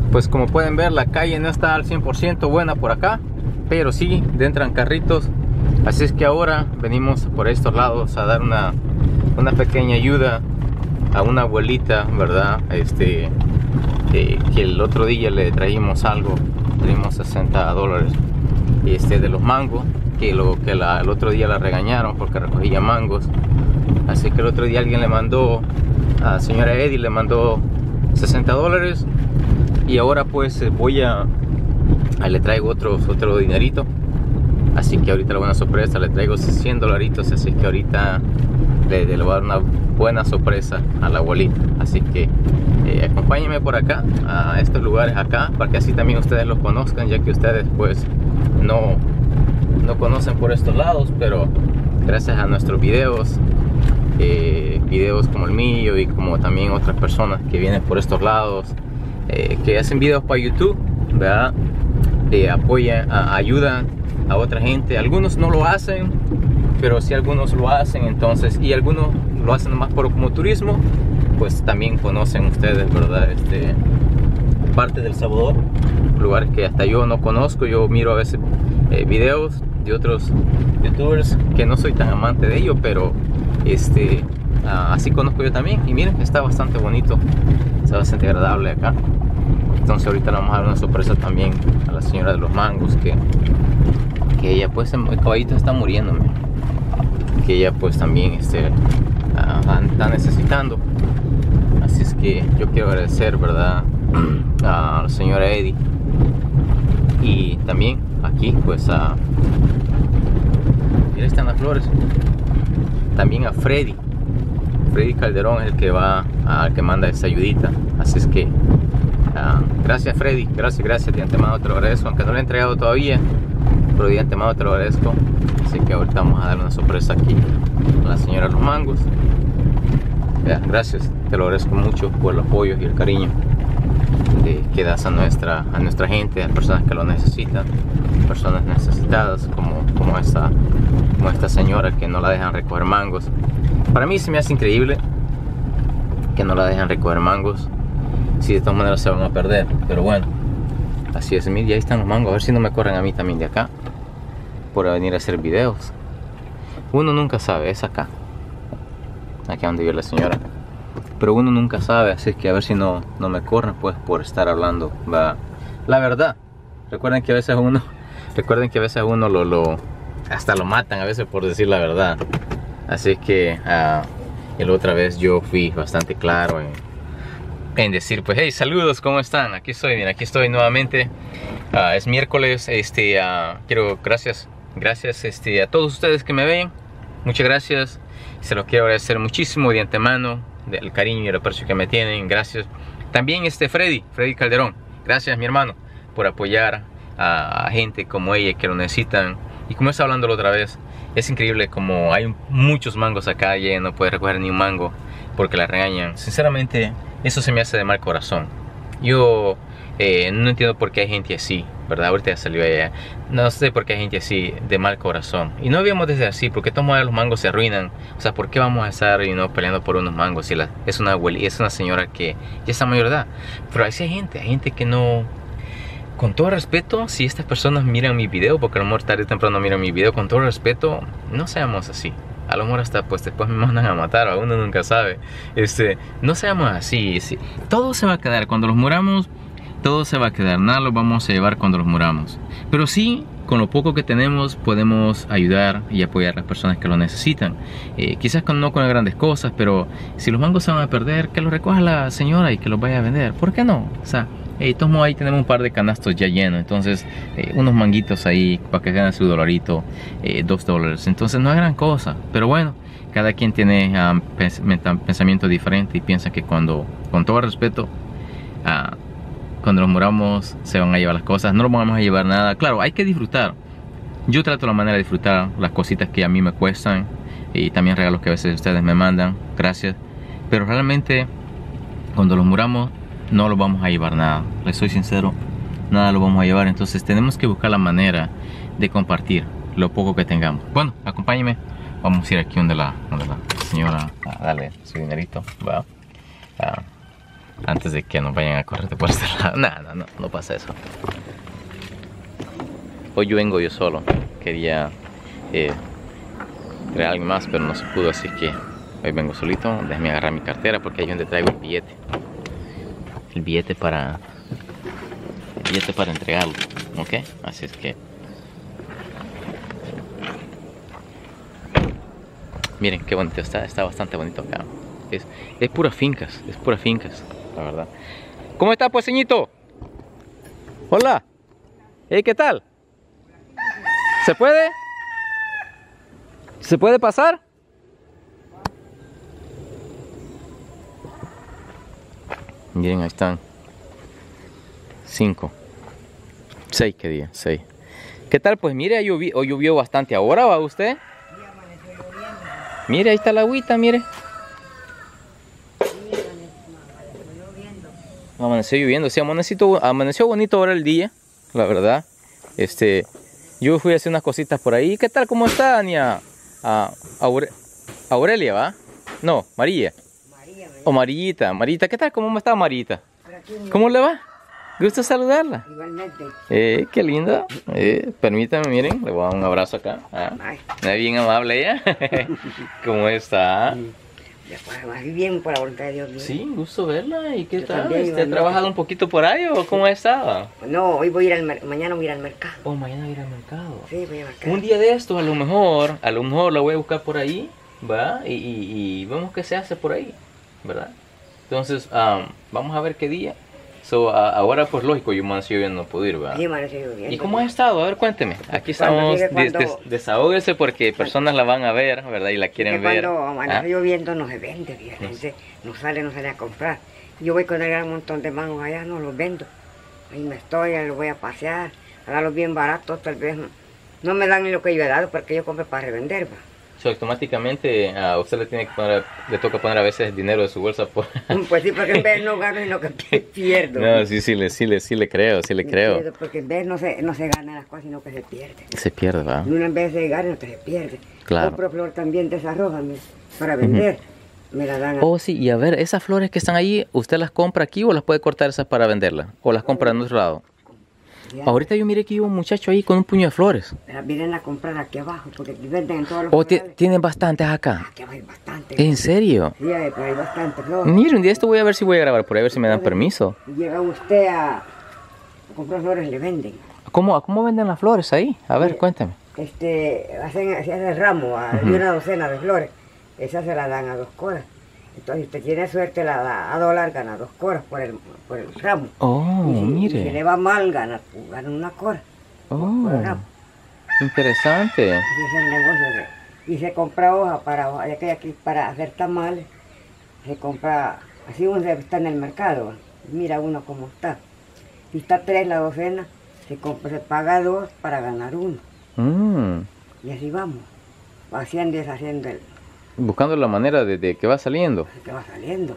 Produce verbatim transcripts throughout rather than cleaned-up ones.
Pues como pueden ver, la calle no está al cien por ciento buena por acá, pero sí entran carritos. Así es que ahora venimos por estos lados a dar una, una pequeña ayuda a una abuelita, ¿verdad? Este, eh, que el otro día le traímos algo, traímos sesenta dólares este, de los mangos, que, lo, que la, el otro día la regañaron porque recogía mangos. Así que el otro día alguien le mandó, a la señora Eddie le mandó sesenta dólares. Y ahora pues voy a, a le traigo otro, otro dinerito. Así que ahorita la buena sorpresa, le traigo cien dolaritos. Así que ahorita le, le voy a dar una buena sorpresa a la abuelita. Así que eh, acompáñenme por acá, a estos lugares acá, para que así también ustedes los conozcan, ya que ustedes pues no, no conocen por estos lados. Pero gracias a nuestros videos, eh, videos como el mío y como también otras personas que vienen por estos lados, Eh, que hacen videos para YouTube, ¿verdad? Eh, apoyan, a, ayudan a otra gente. Algunos no lo hacen, pero sí algunos lo hacen. Entonces, y algunos lo hacen más por como turismo. Pues también conocen ustedes, ¿verdad? Este, parte del Salvador, lugares que hasta yo no conozco. Yo miro a veces eh, videos de otros youtubers que no soy tan amante de ellos, pero este, uh, así conozco yo también. Y miren, está bastante bonito, está bastante agradable acá. Entonces ahorita le vamos a dar una sorpresa también a la señora de los mangos, que, que ella pues, el caballito está muriéndome, que ella pues también este, uh, está necesitando. Así es que yo quiero agradecer, ¿verdad?, a la señora Eddie. Y también aquí pues a, mira, están las flores. También a Freddy Freddy Calderón es el que va, al que manda esa ayudita. Así es que uh, gracias Freddy, gracias, gracias de antemano, te lo agradezco, aunque no lo he entregado todavía, pero de antemano te lo agradezco. Así que ahorita vamos a darle una sorpresa aquí a la señora de los mangos. Ya, gracias, te lo agradezco mucho por el apoyo y el cariño que, que das a nuestra, a nuestra gente, a personas que lo necesitan, personas necesitadas como, como, esta, como esta señora que no la dejan recoger mangos. Para mí se me hace increíble que no la dejan recoger mangos, si de todas maneras se van a perder, pero bueno, así es. Mira, ahí están los mangos, a ver si no me corren a mí también de acá por venir a hacer videos. Uno nunca sabe, es acá, aquí donde vive la señora, pero uno nunca sabe, así que a ver si no, no me corren pues por estar hablando, va, la verdad. Recuerden que a veces uno, recuerden que a veces uno lo, lo, hasta lo matan a veces por decir la verdad. Así que uh, la otra vez yo fui bastante claro en, en decir pues, hey, saludos, ¿cómo están? Aquí estoy, bien, aquí estoy nuevamente. Uh, es miércoles, este, uh, quiero, gracias, gracias este, a todos ustedes que me ven. Muchas gracias, se los quiero agradecer muchísimo de antemano, del cariño y el aprecio que me tienen, gracias. También este Freddy, Freddy Calderón, gracias mi hermano por apoyar a, a gente como ella que lo necesitan. Y como estaba hablando la otra vez, es increíble como hay muchos mangos acá y ella no puede recoger ni un mango porque la regañan. Sinceramente, eso se me hace de mal corazón. Yo eh, no entiendo por qué hay gente así, ¿verdad? Ahorita ya salió ella. No sé por qué hay gente así de mal corazón. Y no debíamos de ser así, porque todos los mangos se arruinan. O sea, ¿por qué vamos a estar you know, peleando por unos mangos? Si la, es una abuelita, es una señora que ya está mayor de edad. Pero así hay gente, hay gente que no... Con todo respeto, si estas personas miran mi video, porque a lo mejor tarde o temprano miran mi video, con todo respeto, no seamos así. A lo mejor hasta pues después me mandan a matar, a uno nunca sabe. Este, no seamos así, sí. Todo se va a quedar cuando los muramos, todo se va a quedar, nada lo vamos a llevar cuando los muramos. Pero sí, con lo poco que tenemos podemos ayudar y apoyar a las personas que lo necesitan. Eh, quizás con, no con grandes cosas, pero si los mangos se van a perder, que los recoja la señora y que los vaya a vender. ¿Por qué no? O sea, hey, tomo ahí tenemos un par de canastos ya llenos, entonces eh, unos manguitos ahí para que ganen su dolarito, eh, dos dólares. Entonces no es gran cosa, pero bueno, cada quien tiene um, pens pensamiento diferente y piensa que cuando, con todo respeto, uh, cuando los muramos se van a llevar las cosas. No lo vamos a llevar nada. Claro, hay que disfrutar. Yo trato la manera de disfrutar las cositas que a mí me cuestan y también regalos que a veces ustedes me mandan. Gracias. Pero realmente cuando los muramos no lo vamos a llevar nada. Les soy sincero, nada lo vamos a llevar. Entonces tenemos que buscar la manera de compartir lo poco que tengamos. Bueno, acompáñenme. Vamos a ir aquí donde la, donde la señora a darle su dinerito. Va a, Antes de que nos vayan a correr por este lado. No, no, no, no pasa eso. Hoy yo vengo yo solo. Quería eh, traer a alguien más, pero no se pudo, así que hoy vengo solito. Déjame agarrar mi cartera porque ahí es donde traigo el billete. El billete para... El billete para entregarlo. ¿Ok? Así es que... Miren qué bonito está. Está bastante bonito acá. Es, es pura fincas. Es pura fincas. La verdad. ¿Cómo está, pues, señito? Hola. Hey, ¿qué tal? ¿Se puede? ¿Se puede pasar? Miren, ahí están. Cinco. Seis, ¿qué día? Seis. ¿Qué tal? Pues mire, hoy llovió, hoy llovió bastante. ¿Ahora va usted? Mire, ahí está la agüita, mire. Amaneció lloviendo, sí, amaneció, amaneció bonito ahora el día, la verdad. Este, yo fui a hacer unas cositas por ahí. ¿Qué tal? ¿Cómo está, Ania? A, Aure, Aurelia, ¿va? No, María. María, María. O Marillita, Marita, ¿qué tal? ¿Cómo está Marita? ¿Cómo le va? ¿Gusta saludarla? Igualmente. Eh, qué linda. Eh, permítame, miren, le voy a dar un abrazo acá. Ah, es bien amable ella. ¿Cómo está? Más bien, por la voluntad de Dios. Bien. Sí, gusto verla. ¿Y qué Yo tal? ¿Usted ha trabajado un poquito por ahí o cómo ha estado? No, hoy voy a ir al mercado. Mañana voy a ir al mercado. Oh, mañana voy a ir al mercado. Sí, voy al mercado. Un día de estos, a lo mejor, a lo mejor la voy a buscar por ahí, ¿verdad? Y, y, y vemos qué se hace por ahí, ¿verdad? Entonces, um, vamos a ver qué día. So, uh, ahora, pues lógico, yo amaneció lloviendo, no puedo ir, ¿verdad? Sí, amaneció lloviendo. ¿Y cómo ha estado? A ver, cuénteme. Aquí estamos, cuando... des, des, desahóguese porque personas la van a ver, ¿verdad? Y la quieren ver. Cuando amaneció ¿Ah? lloviendo no se vende, fíjate. No sale, no sale a comprar. Yo voy con el gran montón de mangos allá, no los vendo. Ahí me estoy, los voy a pasear, a darlos bien baratos, tal vez. No me dan ni lo que yo he dado porque yo compro para revender, ¿va? So, automáticamente a usted le tiene que poner, le toca poner a veces dinero de su bolsa por... Pues sí, porque en vez no gano sino que pierdo. No, sí, sí, le, sí, le, sí le creo, sí le creo. Pierdo, porque en vez no se, no se gana las cosas, sino que se pierde. Se pierde, ¿va? Una en vez de gana, no se pierde. Claro. Compro flor también de esas rojas para vender. Uh-huh. Me la dan a... Oh, sí, y a ver, esas flores que están ahí, ¿usted las compra aquí o las puede cortar esas para venderlas? ¿O las compra en otro lado? Ya. Ahorita yo miré que iba un muchacho ahí con un puño de flores. Las vienen a comprar aquí abajo porque venden en todos los ¿O tienen bastantes acá? Aquí hay bastantes. ¿En serio? Sí, hay, hay bastantes flores. Mire, un día esto voy a ver si voy a grabar por ahí, a ver si me dan permiso. Llega usted a, a comprar flores, le venden. ¿Cómo, ¿Cómo venden las flores ahí? A ver, sí, cuéntame. Este, hacen, se hace el ramo a, uh-huh. de una docena de flores. Esas se las dan a dos coras. Entonces, si usted tiene suerte, la da a dólar, gana dos coras por el, por el ramo. Oh, y si, mire. Y si le va mal, gana, gana una cora. Oh, por el ramo. Interesante. Así es el negocio. De, y se compra hoja para hoja, ya que aquí para hacer tamales, se compra, así uno está en el mercado. Mira uno cómo está. Si está tres la docena, se, compra, se paga dos para ganar uno. Mm. Y así vamos, haciendo y deshaciendo el... Buscando la manera de, de que va saliendo. Que va saliendo.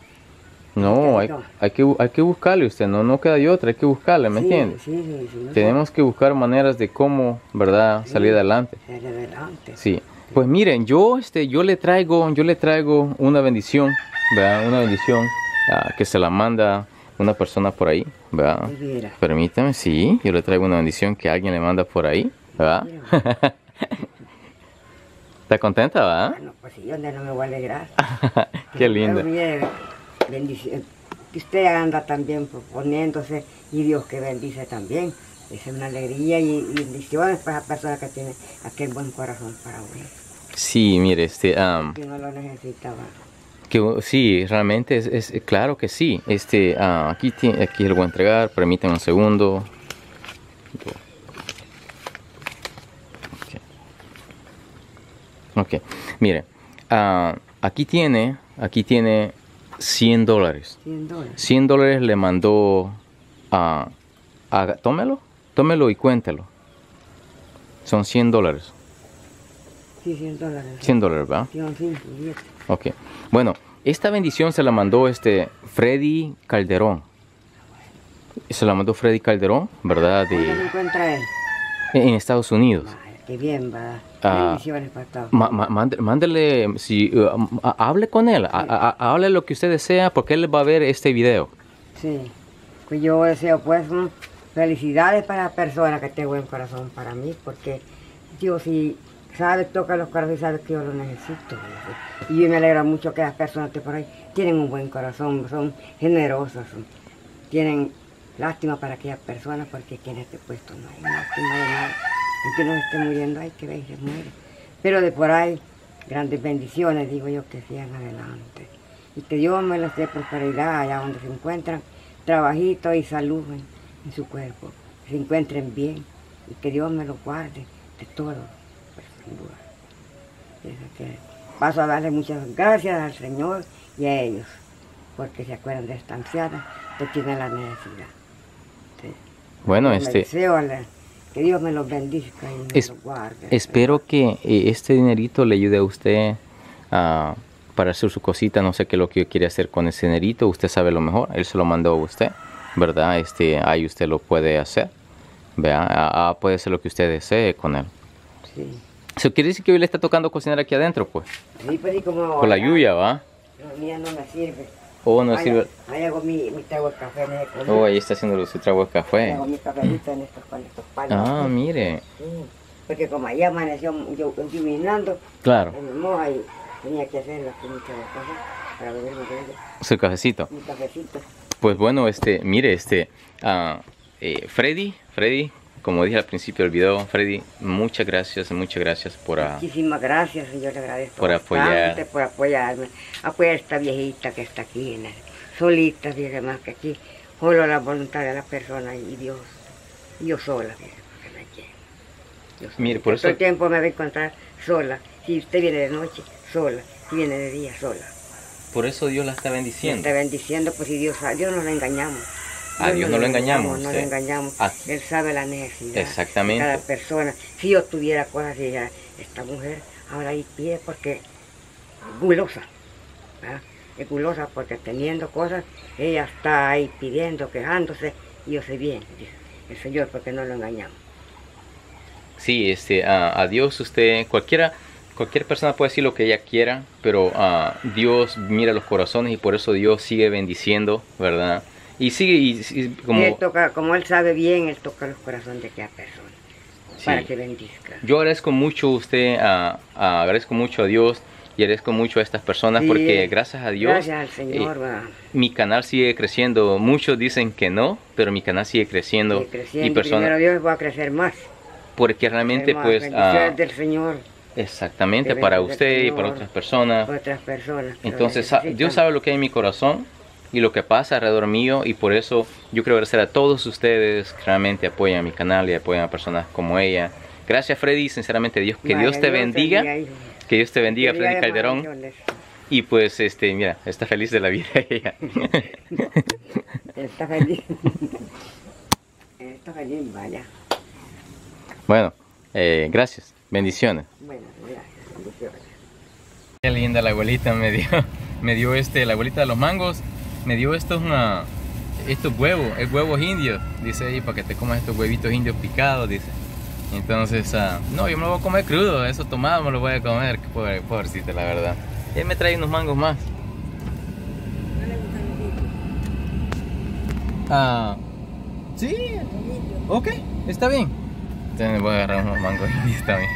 No, hay, hay, que, hay que buscarle usted, no, no queda de otra, hay que buscarle, ¿me sí, entiende? Sí, sí, sí. No Tenemos sé. que buscar maneras de cómo, ¿verdad? Sí, salir adelante. Salir adelante. Sí. Pues miren, yo, este, yo le traigo, yo le traigo una bendición, ¿verdad? Una bendición uh, que se la manda una persona por ahí, ¿verdad? Permítame, sí, yo le traigo una bendición que alguien le manda por ahí, ¿verdad? ¿Está contenta, va? Bueno, pues sí, yo no me voy a alegrar. Qué linda. Bendición. Que usted anda también proponiéndose y Dios que bendice también. Es una alegría y, y bendiciones para esa persona que tiene aquel buen corazón para uno. Sí, mire, este... Um, que no lo necesitaba. Que, sí, realmente es, es claro que sí. Este, uh, aquí, aquí lo voy a entregar, permítanme un segundo. Ok, mire, uh, aquí tiene, aquí tiene cien dólares. cien dólares. cien dólares le mandó a, a, tómelo, tómelo y cuéntelo. Son cien dólares. Sí, cien dólares. cien dólares, ¿verdad? Sí, cinco, diez. Ok, bueno, esta bendición se la mandó este Freddy Calderón. Se la mandó Freddy Calderón, ¿verdad? De, ¿Dónde se encuentra él? En Estados Unidos. Vale, qué bien, va. ah, bendiciones para todos. ma- ma- mande- mándele, si, uh, a- hable con él, a- a- hable lo que usted desea, porque él va a ver este video. Sí, pues yo deseo pues mm, felicidades para la persona que tenga buen corazón para mí, porque Dios si sabe, toca los corazones y sabe que yo lo necesito. ¿Sí? Y yo me alegra mucho que las personas que por ahí tienen un buen corazón, son generosas, son- tienen lástima para aquellas personas, porque aquí en este puesto no hay lástima de nada. Y que no se esté muriendo, hay que ver y se muere. Pero de por ahí, grandes bendiciones, digo yo, que sigan adelante. Y que Dios me les dé prosperidad allá donde se encuentran, trabajito y salud en, en su cuerpo, que se encuentren bien y que Dios me los guarde de todo, pues, sin duda. Así que paso a darle muchas gracias al Señor y a ellos, porque se acuerdan de esta anciana que tiene la necesidad. Sí. Bueno, Me este, deseo la- que Dios me los bendiga y me Es- los guarde. espero que eh, este dinerito le ayude a usted ah, para hacer su cosita. No sé qué es lo que quiere hacer con ese dinerito. Usted sabe lo mejor. Él se lo mandó a usted, ¿verdad? Este, ahí usted lo puede hacer. Vea, ah, ah, puede hacer lo que usted desee con él. Sí. Eso quiere decir que hoy le está tocando cocinar aquí adentro, pues. Sí, pues, y como Por la allá, lluvia, ¿va? La mía no me sirve. O no Ahí- sirve. Ahí hago mi, mi trago de café en ese color. Oh, ahí está haciendo su trago de Ahí café. hago mi cafecito en estos, con estos palos. Ah, mire. Sí, porque como allá amaneció yo iluminando, Claro, en el moja y tenía que hacer aquí mi trago de café para beberme de ella, su cafecito. mi cafecito. Pues bueno, este, mire, este, ah, eh, Freddy, Freddy, como dije al principio del video, Freddy, muchas gracias, muchas gracias por, ah, Muchísimas gracias y yo le agradezco por bastante apoyar. por apoyarme, apoyar a esta viejita que está aquí, en el, solita, fíjate más que aquí, solo la voluntad de la persona y Dios, y yo sola, fíjate, porque me quiero. Yo sola. Mire, por Todo eso- el tiempo me va a encontrar sola, si usted viene de noche, sola, si viene de día, sola. por eso Dios la está Me bendiciendo. está bendiciendo, pues si Dios sabe, Dios no lo engañamos. A Dios no lo engañamos, No sí. lo engañamos. Ah. Él sabe la necesidad Exactamente. de cada persona. Si yo tuviera cosas así, ya, esta mujer ahora ahí pide porque es gulosa. ¿verdad? Es gulosa porque teniendo cosas, ella está ahí pidiendo, quejándose, y yo sé bien, dice el Señor, porque no lo engañamos. Sí, este, a, a Dios usted, cualquiera, cualquier persona puede decir lo que ella quiera, pero ah, Dios mira los corazones y por eso Dios sigue bendiciendo, ¿verdad? Y sigue, y, y como... Él toca, como él sabe bien, él toca los corazones de cada persona, Sí. para que bendizca. Yo agradezco mucho a usted, a- a- agradezco mucho a Dios y agradezco mucho a estas personas Sí, porque gracias a Dios Gracias al Señor, eh, va. mi canal sigue creciendo. Muchos dicen que no, pero mi canal sigue creciendo. Sigue creciendo, y personas, primero Dios va a crecer más. porque realmente Más pues... bendiciones ah, del Señor exactamente, que para bendiga al usted y Señor. para otras personas. para otras personas. que lo Entonces sa- necesitan. Dios sabe lo que hay en mi corazón y lo que pasa alrededor mío y por eso yo quiero agradecer a todos ustedes que realmente apoyan mi canal y apoyan a personas como ella. Gracias Freddy, sinceramente Dios, que Vaya, Dios te bendiga, hijo. que Dios te bendiga Que Freddy haya Calderón bendiciones. y pues este, mira, está feliz de la vida ella. Está feliz. Está feliz, vaya. Bueno, eh, gracias, bendiciones. Bueno, gracias. Bendiciones. Qué linda la abuelita me dio, me dio este, la abuelita de los mangos, me dio estos, una, estos huevos, es huevos indios, dice ahí, para que te comas estos huevitos indios picados, dice. Entonces, ah, no, yo me lo voy a comer crudo, eso tomado me lo voy a comer, qué pobre, pobrecita la verdad. Y él me trae unos mangos más. Ah, sí, ok, está bien. Entonces me voy a agarrar unos mangos indios también.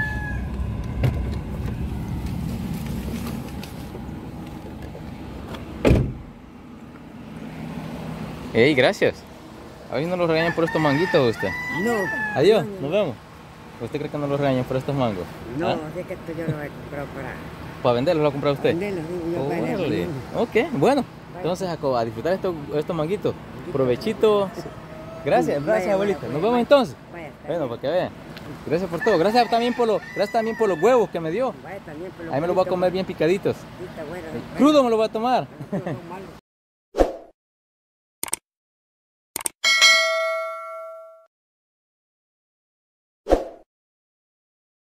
Ey, gracias. A ver si no los regañan por estos manguitos usted. No. Adiós, no, nos vemos. ¿Usted cree que no los regañan por estos mangos? No, ¿Ah? es que esto yo lo he comprado para ¿Para venderlos lo ha comprado usted? venderlo. Sí, yo para Órale. venderlo. Ok, bueno. Entonces a, a disfrutar estos, estos manguitos. Provechito. Gracias, Vaya, gracias vaya, abuelita. vaya, Nos vemos vaya. entonces. Vaya, está Bueno, bien. para que vean. Gracias por todo. Gracias también por, lo, gracias también por los huevos que me dio. Vaya también por Ahí me los voy a bonito, comer bien picaditos. sí, está bueno. Crudo me lo voy a tomar. Bueno, no son malos.